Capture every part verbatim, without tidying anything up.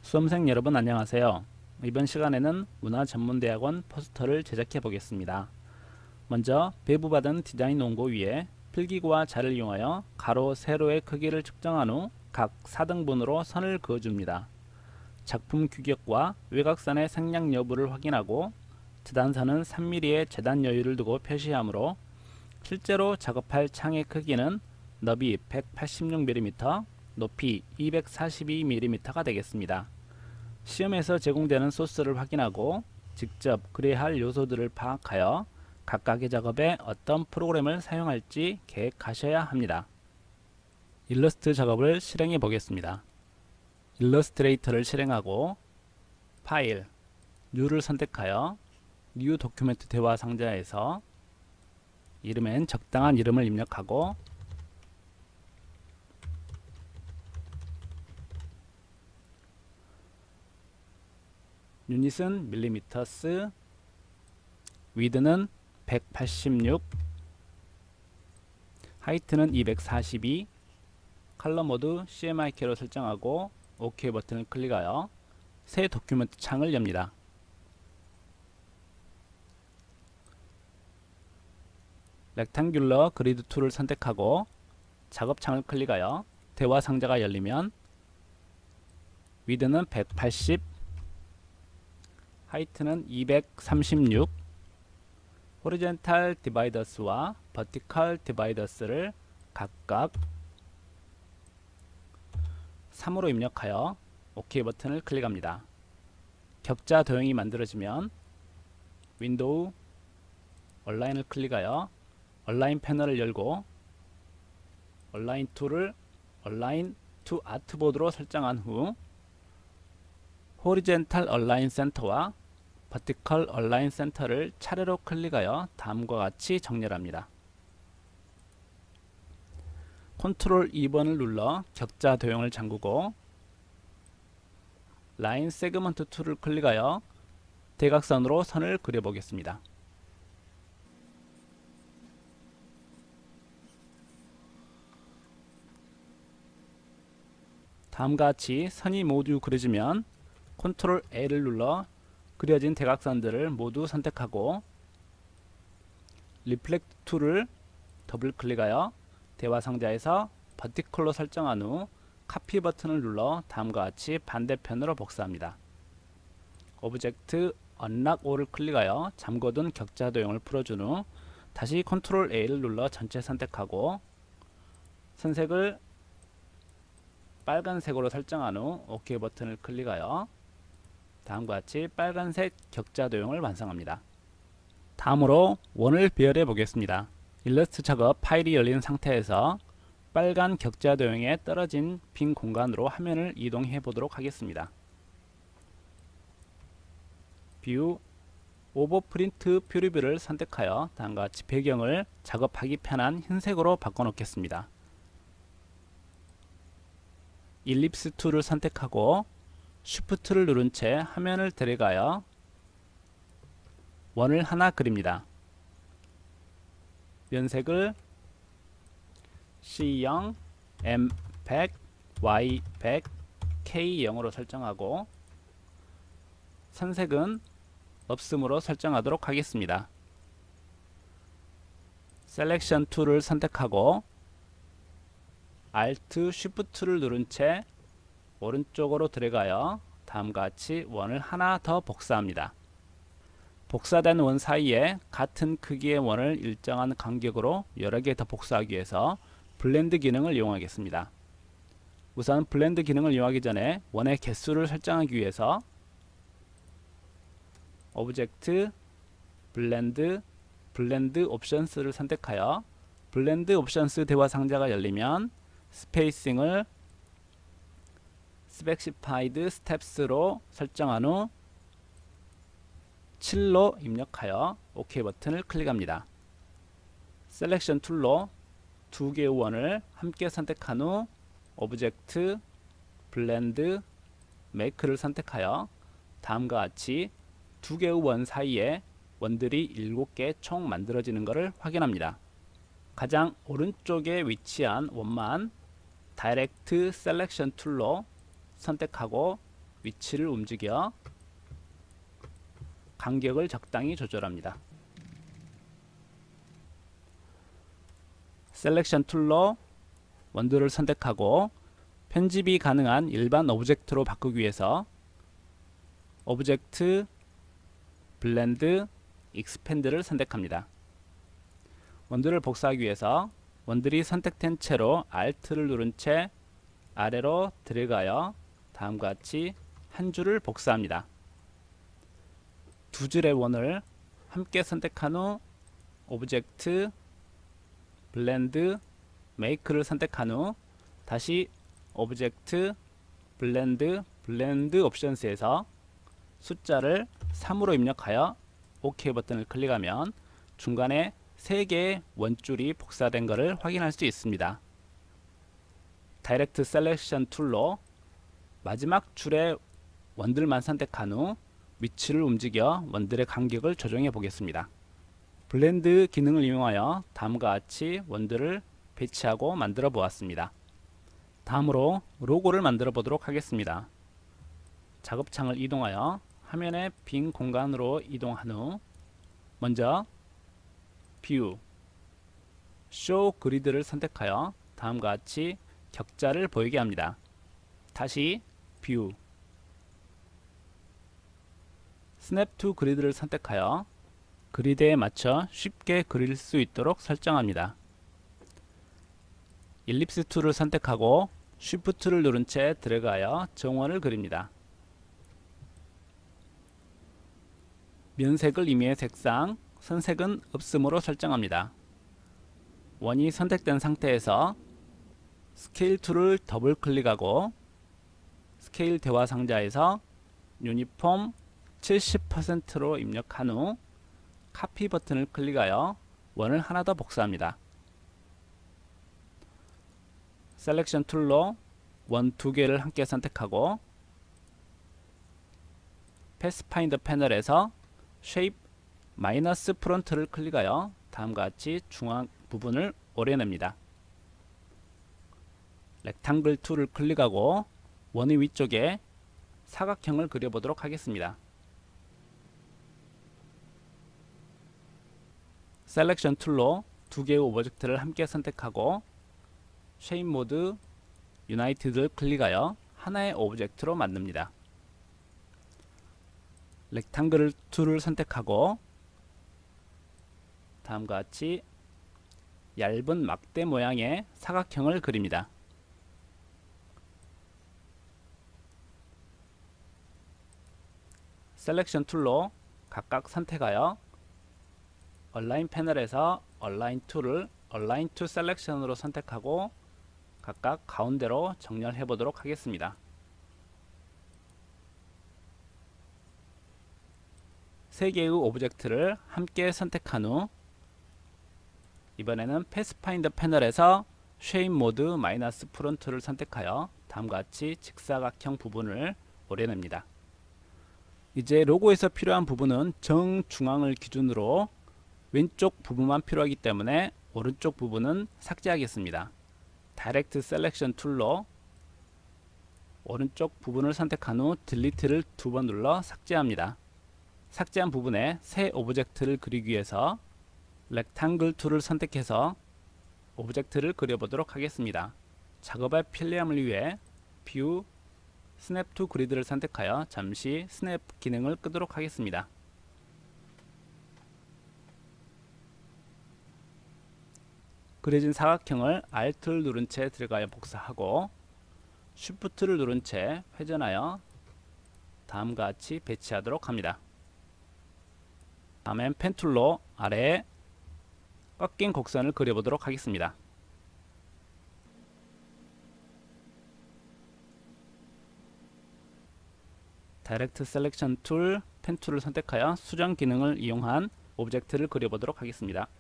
수험생 여러분 안녕하세요. 이번 시간에는 문화전문대학원 포스터를 제작해 보겠습니다. 먼저 배부받은 디자인 원고 위에 필기구와 자를 이용하여 가로, 세로의 크기를 측정한 후 각 사 등분으로 선을 그어줍니다. 작품 규격과 외곽선의 생략 여부를 확인하고 재단선은 삼 밀리미터의 재단 여유를 두고 표시하므로 실제로 작업할 창의 크기는 너비 백팔십육 밀리미터, 높이 이백사십이 밀리미터가 되겠습니다. 시험에서 제공되는 소스를 확인하고 직접 그려야 할 요소들을 파악하여 각각의 작업에 어떤 프로그램을 사용할지 계획하셔야 합니다. 일러스트 작업을 실행해 보겠습니다. 일러스트레이터를 실행하고 파일, 뉴를 선택하여 뉴 도큐멘트 대화 상자에서 이름엔 적당한 이름을 입력하고 유닛은 밀리미터스, 위드는 백팔십육, 하이트는 이백사십이, 컬러 모드 씨엠와이케이로 설정하고 OK 버튼을 클릭하여 새 도큐멘트 창을 엽니다. 렉탱귤러 그리드 툴을 선택하고 작업창을 클릭하여 대화 상자가 열리면 위드는 백팔십, 하이트는 이백삼십육, 호리젠탈 디바이더스와 버티컬 디바이더스를 각각 삼으로 입력하여 OK 버튼을 클릭합니다. 격자 도형이 만들어지면 윈도우 얼라인을 클릭하여 얼라인 패널을 열고 얼라인 툴을 얼라인 투 아트보드로 설정한 후 호리젠탈 얼라인 센터와 버티컬 얼라인 센터를 차례로 클릭하여 다음과 같이 정렬합니다. 컨트롤 이 번을 눌러 격자 도형을 잠그고 라인 세그먼트 툴을 클릭하여 대각선으로 선을 그려보겠습니다. 다음과 같이 선이 모두 그려지면 컨트롤 A를 눌러 그려진 대각선들을 모두 선택하고 리플렉트 툴을 더블 클릭하여 대화 상자에서 버티컬로 설정한 후 카피 버튼을 눌러 다음과 같이 반대편으로 복사합니다. 오브젝트 언락 오를 클릭하여 잠궈둔 격자 도형을 풀어준 후 다시 컨트롤 A를 눌러 전체 선택하고 선색을 빨간색으로 설정한 후 OK 버튼을 클릭하여 다음과 같이 빨간색 격자 도형을 완성합니다. 다음으로 원을 배열해 보겠습니다. 일러스트 작업 파일이 열린 상태에서 빨간 격자 도형에 떨어진 빈 공간으로 화면을 이동해 보도록 하겠습니다. 뷰, 오버프린트 퓨리뷰를 선택하여 다음과 같이 배경을 작업하기 편한 흰색으로 바꿔 놓겠습니다. 일립스 툴을 선택하고 쉬프트를 누른 채 화면을 데려가여 원을 하나 그립니다. 면색을 씨 영, 엠 백, 와이 백, 케이 영으로 설정하고 선색은 없음으로 설정하도록 하겠습니다. 셀렉션 툴을 선택하고 Alt, Shift를 누른 채 오른쪽으로 들어가여 다음과 같이 원을 하나 더 복사합니다. 복사된 원 사이에 같은 크기의 원을 일정한 간격으로 여러 개 더 복사하기 위해서 블렌드 기능을 이용하겠습니다. 우선 블렌드 기능을 이용하기 전에 원의 개수를 설정하기 위해서 오브젝트, 블렌드, 블렌드 옵션스를 선택하여 블렌드 옵션스 대화 상자가 열리면 스페이싱을 스펙시파이드 스텝스로 설정한 후 칠로 입력하여 OK 버튼을 클릭합니다. 셀렉션 툴로 두 개의 원을 함께 선택한 후 오브젝트, 블렌드, 메이크를 선택하여 다음과 같이 두 개의 원 사이에 원들이 일곱 개 총 만들어지는 것을 확인합니다. 가장 오른쪽에 위치한 원만 다이렉트 셀렉션 툴로 선택하고 위치를 움직여 간격을 적당히 조절합니다. 셀렉션 툴로 원두를 선택하고 편집이 가능한 일반 오브젝트로 바꾸기 위해서 오브젝트, 블렌드, 익스펜드를 선택합니다. 원두를 복사하기 위해서 원들이 선택된 채로 Alt를 누른 채 아래로 드래그하여 다음과 같이 한 줄을 복사합니다. 두 줄의 원을 함께 선택한 후 오브젝트, 블렌드, 메이크를 선택한 후 다시 오브젝트, 블렌드, 블렌드 옵션스에서 숫자를 삼으로 입력하여 OK 버튼을 클릭하면 중간에 세 개의 원줄이 복사된 것을 확인할 수 있습니다. 다이렉트 셀렉션 툴로 마지막 줄의 원들만 선택한 후 위치를 움직여 원들의 간격을 조정해 보겠습니다. 블렌드 기능을 이용하여 다음과 같이 원들을 배치하고 만들어 보았습니다. 다음으로 로고를 만들어 보도록 하겠습니다. 작업창을 이동하여 화면의 빈 공간으로 이동한 후 먼저 뷰, 쇼 그리드를 선택하여 다음과 같이 격자를 보이게 합니다. 다시 뷰, 스냅 투 그리드를 선택하여 그리드에 맞춰 쉽게 그릴 수 있도록 설정합니다. 일립스 툴을 선택하고 쉬프트를 누른 채 드래그하여 정원을 그립니다. 면색을 임의의 색상, 선색은 없음으로 설정합니다. 원이 선택된 상태에서 스케일 툴을 더블 클릭하고 스케일 대화 상자에서 유니폼 칠십 퍼센트로 입력한 후 카피 버튼을 클릭하여 원을 하나 더 복사합니다. 셀렉션 툴로 원 두 개를 함께 선택하고 패스파인더 패널에서 쉐입 마이너스 프론트를 클릭하여 다음과 같이 중앙 부분을 오려냅니다. 렉탱글 툴을 클릭하고 원의 위쪽에 사각형을 그려보도록 하겠습니다. 셀렉션 툴로 두 개의 오브젝트를 함께 선택하고 쉐입 모드 유나이티드를 클릭하여 하나의 오브젝트로 만듭니다. 렉탱글 툴을 선택하고 다음과 같이 얇은 막대 모양의 사각형을 그립니다. 셀렉션 툴로 각각 선택하여 얼라인 패널에서 얼라인 툴을 얼라인 투 셀렉션으로 선택하고 각각 가운데로 정렬해 보도록 하겠습니다. 세 개의 오브젝트를 함께 선택한 후 이번에는 패스파인더 패널에서 쉐입 모드 마이너스 프론트를 선택하여 다음과 같이 직사각형 부분을 오려냅니다. 이제 로고에서 필요한 부분은 정중앙을 기준으로 왼쪽 부분만 필요하기 때문에 오른쪽 부분은 삭제하겠습니다. 다이렉트 셀렉션 툴로 오른쪽 부분을 선택한 후 딜리트를 두 번 눌러 삭제합니다. 삭제한 부분에 새 오브젝트를 그리기 위해서 렉탱글 툴을 선택해서 오브젝트를 그려보도록 하겠습니다. 작업의 편리함을 위해 뷰, 스냅 투 그리드를 선택하여 잠시 스냅 기능을 끄도록 하겠습니다. 그려진 사각형을 Alt를 누른 채 들어가여 복사하고 Shift를 누른 채 회전하여 다음과 같이 배치하도록 합니다. 다음엔 펜툴로 아래에 꺾인 곡선을 그려보도록 하겠습니다. 다이렉트 셀렉션 툴, 펜 툴을 선택하여 수정 기능을 이용한 오브젝트를 그려보도록 하겠습니다.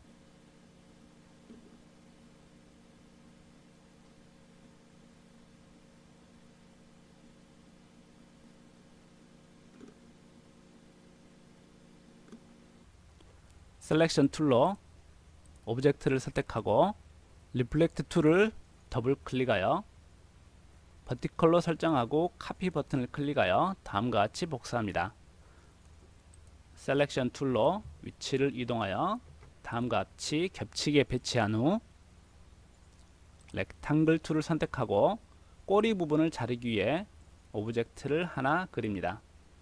셀렉션 툴로 오브젝트를 선택하고 리플렉트 툴을 더블 클릭하여 버티컬로 설정하고 카피 버튼을 클릭하여 다음과 같이 복사합니다. 셀렉션 툴로 위치를 이동하여 다음과 같이 겹치게 배치한 후 렉탱글 툴을 선택하고 꼬리 부분을 자르기 위해 오브젝트를 하나 그립니다.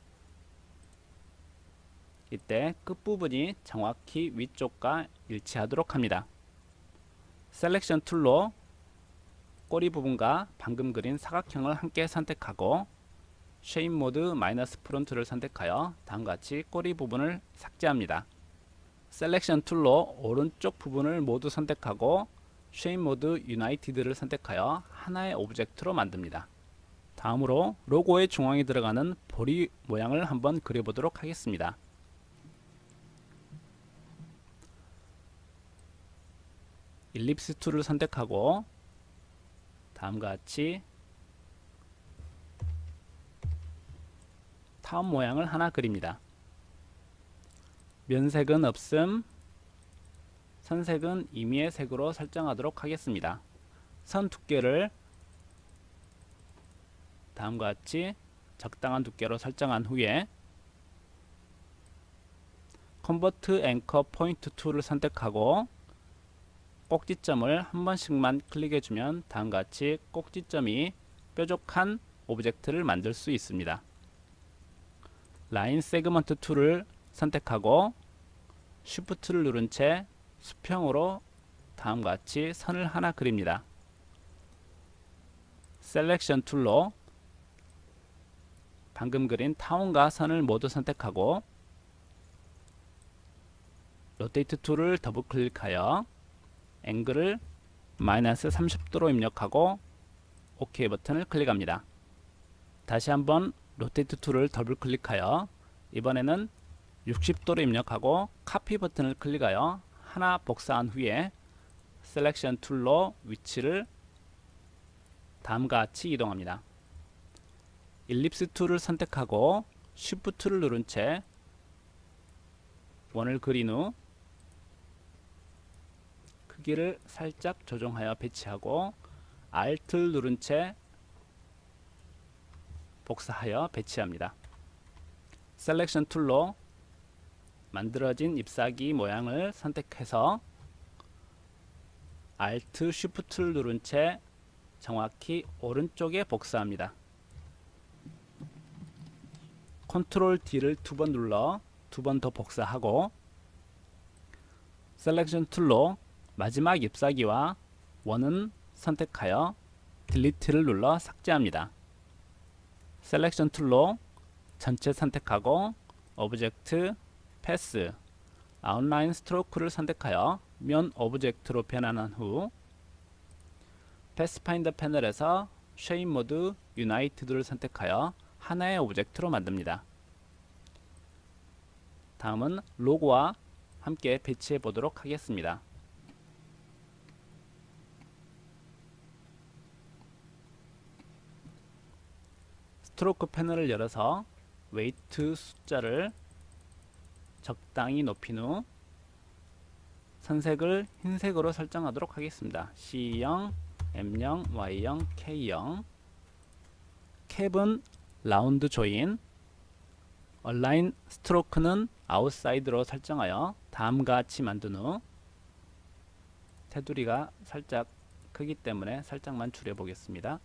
이때 끝부분이 정확히 위쪽과 일치하도록 합니다. 셀렉션 툴로 꼬리 부분과 방금 그린 사각형을 함께 선택하고 쉐입 모드 마이너스 프론트를 선택하여 다음과 같이 꼬리 부분을 삭제합니다. 셀렉션 툴로 오른쪽 부분을 모두 선택하고 쉐입 모드 유나이티드를 선택하여 하나의 오브젝트로 만듭니다. 다음으로 로고의 중앙에 들어가는 보리 모양을 한번 그려보도록 하겠습니다. 일립스 툴을 선택하고 다음과 같이 타원 모양을 하나 그립니다. 면색은 없음, 선색은 임의의 색으로 설정하도록 하겠습니다. 선 두께를 다음과 같이 적당한 두께로 설정한 후에 컨버트 앵커 포인트 툴을 선택하고 꼭지점을 한 번씩만 클릭해주면 다음과 같이 꼭지점이 뾰족한 오브젝트를 만들 수 있습니다. 라인 세그먼트 툴을 선택하고 쉬프트를 누른 채 수평으로 다음과 같이 선을 하나 그립니다. 셀렉션 툴로 방금 그린 타원과 선을 모두 선택하고 로테이트 툴을 더블 클릭하여 앵글을 마이너스 삼십 도로 입력하고 OK 버튼을 클릭합니다. 다시 한번 로테이트 툴을 더블 클릭하여 이번에는 육십 도로 입력하고 카피 버튼을 클릭하여 하나 복사한 후에 셀렉션 툴로 위치를 다음과 같이 이동합니다. 일립스 툴을 선택하고 쉬프트를 누른 채 원을 그린 후 크기를 살짝 조정하여 배치하고 Alt를 누른 채 복사하여 배치합니다. 셀렉션 툴로 만들어진 잎사귀 모양을 선택해서 Alt, Shift를 누른 채 정확히 오른쪽에 복사합니다. 컨트롤 D를 두 번 눌러 두 번 더 복사하고 셀렉션 툴로 마지막 잎사귀와 원은 선택하여 딜리트를 눌러 삭제합니다. 셀렉션 툴로 전체 선택하고 오브젝트, 패스, 아웃라인 스트로크를 선택하여 면 오브젝트로 변환한 후 패스파인더 패널에서 쉐입 모드 유나이티드를 선택하여 하나의 오브젝트로 만듭니다. 다음은 로고와 함께 배치해 보도록 하겠습니다. 스트로크 패널을 열어서 웨이트 숫자를 적당히 높인 후 선색을 흰색으로 설정하도록 하겠습니다. 씨 영, 엠 영, 와이 영, 케이 영. 캡은 라운드 조인, 얼라인 스트로크는 아웃사이드로 설정하여 다음과 같이 만든 후 테두리가 살짝 크기 때문에 살짝만 줄여 보겠습니다.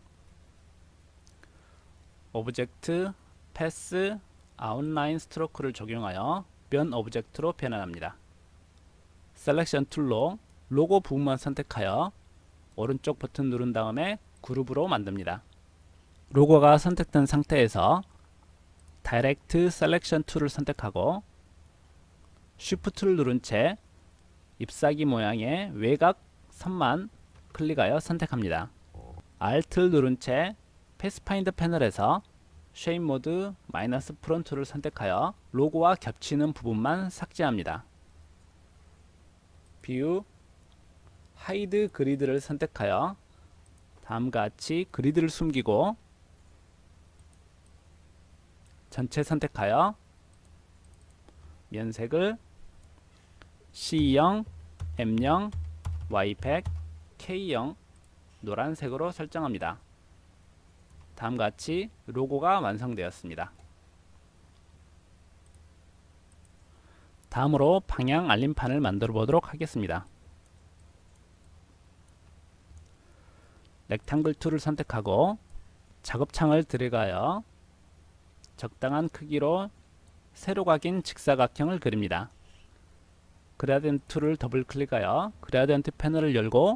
오브젝트, 패스, 아웃라인 스트로크를 적용하여 면 오브젝트로 변환합니다. 셀렉션 툴로 로고 부분만 선택하여 오른쪽 버튼 누른 다음에 그룹으로 만듭니다. 로고가 선택된 상태에서 다이렉트 셀렉션 툴을 선택하고 쉬프트를 누른 채 잎사귀 모양의 외곽 선만 클릭하여 선택합니다. Alt를 누른 채 패스파인더 패널에서 쉐입 모드 마이너스 프론트를 선택하여 로고와 겹치는 부분만 삭제합니다. 뷰, 하이드 그리드를 선택하여 다음과 같이 그리드를 숨기고 전체 선택하여 면색을 씨 영, 엠 영, 와이 백, 케이 영 노란색으로 설정합니다. 다음과 같이 로고가 완성되었습니다. 다음으로 방향 알림판을 만들어 보도록 하겠습니다. 렉탱글 툴을 선택하고 작업창을 드래그하여 적당한 크기로 세로가 긴 직사각형을 그립니다. 그라디언트 툴을 더블 클릭하여 그라디언트 패널을 열고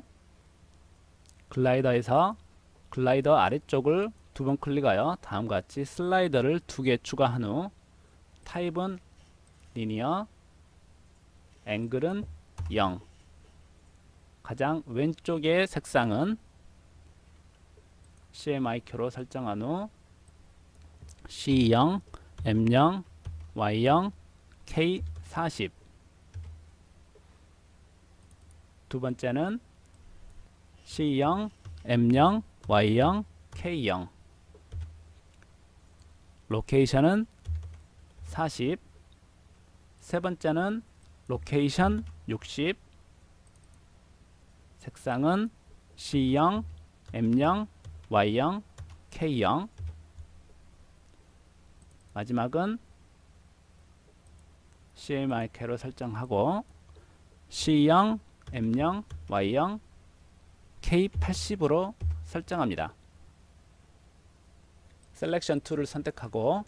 글라이더에서 글라이더 아래쪽을 두 번 클릭하여 다음과 같이 슬라이더를 두 개 추가한 후 타입은 리니어, 앵글은 영, 가장 왼쪽의 색상은 씨엠와이큐로 설정한 후 씨 영, 엠 영, 와이 영, 케이 사십, 두 번째는 씨 영, 엠 영, 와이 영, 케이 영, 로케이션은 사십, 세 번째는 로케이션 육십, 색상은 씨 영, 엠 영, 와이 영, 케이 영, 마지막은 씨엠와이큐로 설정하고 씨 영, 엠 영, 와이 영, 케이 팔십으로 설정합니다. 셀렉션 툴을 선택하고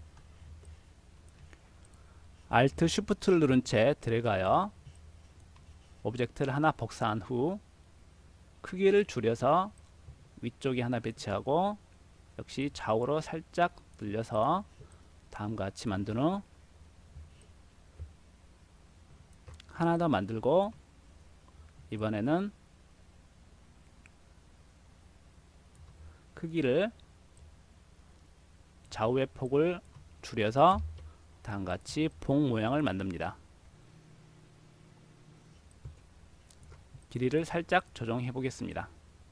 Alt Shift를 누른 채 드래그하여 오브젝트를 하나 복사한 후 크기를 줄여서 위쪽에 하나 배치하고 역시 좌우로 살짝 늘려서 다음과 같이 만든 후 하나 더 만들고 이번에는 크기를 좌우의 폭을 줄여서 다음과 같이 봉 모양을 만듭니다. 길이를 살짝 조정해 보겠습니다.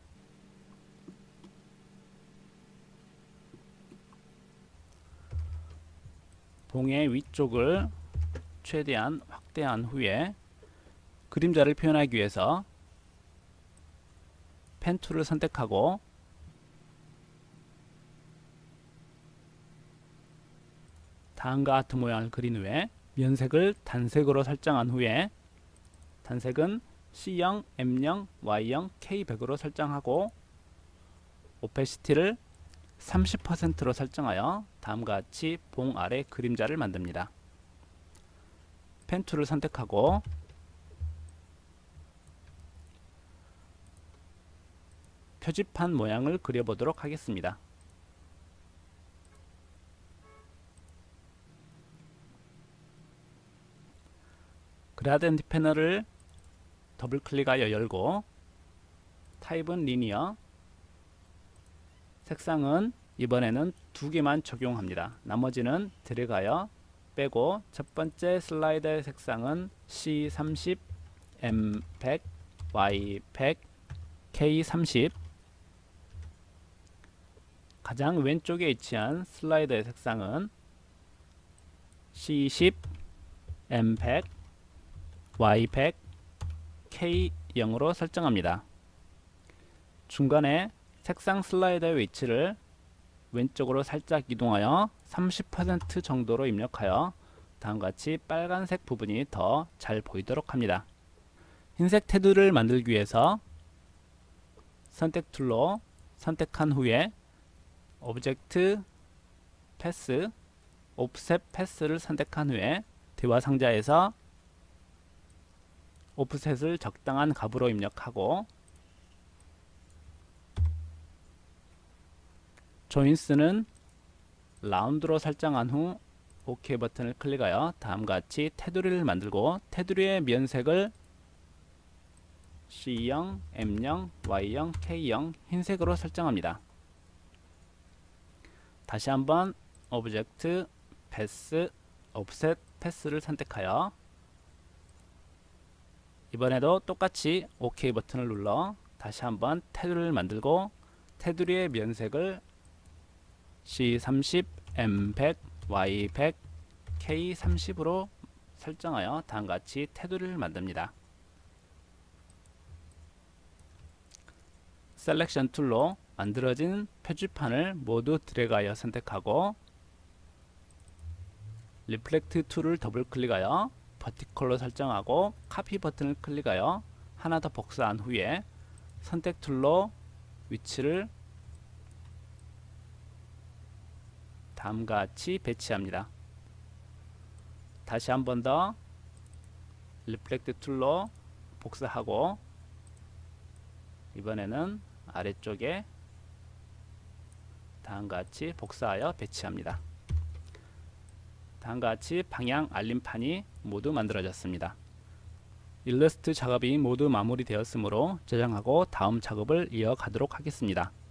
봉의 위쪽을 최대한 확대한 후에 그림자를 표현하기 위해서 펜 툴을 선택하고 다음과 같은 모양을 그린 후에 면색을 단색으로 설정한 후에 단색은 씨 영, 엠 영, 와이 영, 케이 백으로 설정하고 오페시티를 삼십 퍼센트로 설정하여 다음과 같이 봉 아래 그림자를 만듭니다. 펜 툴을 선택하고 표지판 모양을 그려보도록 하겠습니다. 그라디언트 패널을 더블 클릭하여 열고 타입은 리니어, 색상은 이번에는 두 개만 적용합니다. 나머지는 드래그하여 빼고 첫 번째 슬라이더의 색상은 씨 삼십, 엠 백, 와이 백, 케이 삼십, 가장 왼쪽에 위치한 슬라이더의 색상은 씨 십, 엠 백, 와이 백, 케이 영으로 설정합니다. 중간에 색상 슬라이더의 위치를 왼쪽으로 살짝 이동하여 삼십 퍼센트 정도로 입력하여 다음과 같이 빨간색 부분이 더 잘 보이도록 합니다. 흰색 테두리를 만들기 위해서 선택 툴로 선택한 후에 오브젝트 패스, 옵셋 패스를 선택한 후에 대화 상자에서 오프셋을 적당한 값으로 입력하고 조인스는 라운드로 설정한 후 OK 버튼을 클릭하여 다음과 같이 테두리를 만들고 테두리의 면색을 씨 영, 엠 영, 와이 영, 케이 영 흰색으로 설정합니다. 다시 한번 오브젝트 패스, 옵셋 패스를 선택하여 이번에도 똑같이 OK 버튼을 눌러 다시 한번 테두리를 만들고 테두리의 면색을 씨 삼십, 엠 백, 와이 백, 케이 삼십으로 설정하여 다음과 같이 테두리를 만듭니다. 셀렉션 툴로 만들어진 표지판을 모두 드래그하여 선택하고 리플렉트 툴을 더블 클릭하여 버티컬로 설정하고 카피 버튼을 클릭하여 하나 더 복사한 후에 선택 툴로 위치를 다음과 같이 배치합니다. 다시 한 번 더 리플렉트 툴로 복사하고 이번에는 아래쪽에 다음과 같이 복사하여 배치합니다. 다음과 같이 방향 알림판이 모두 만들어졌습니다. 일러스트 작업이 모두 마무리되었으므로 저장하고 다음 작업을 이어가도록 하겠습니다.